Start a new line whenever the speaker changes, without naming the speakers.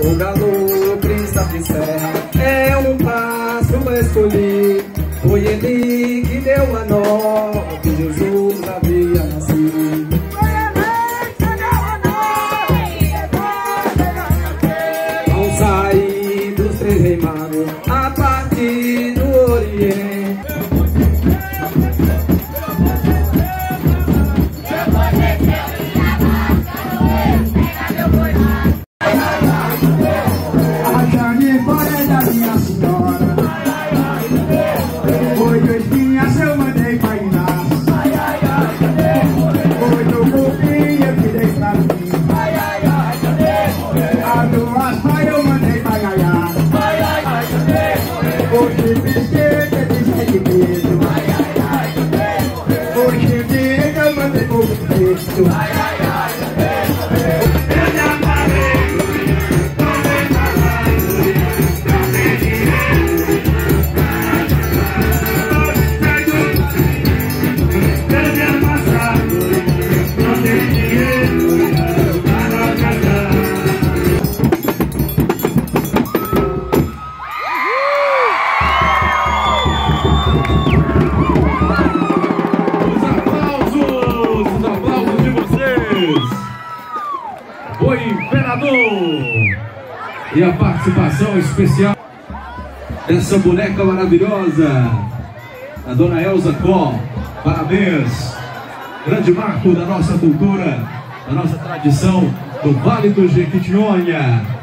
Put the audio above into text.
O galo príncipe serra é um passo escolhi. Foi ele que deu a nó que Jesus havia nascido. Ao sair dos três reis magos, a partir do Oriente,
e a participação especial dessa boneca maravilhosa, a dona Elza Có. Parabéns, grande marco da nossa cultura, da nossa tradição do Vale do Jequitinhonha.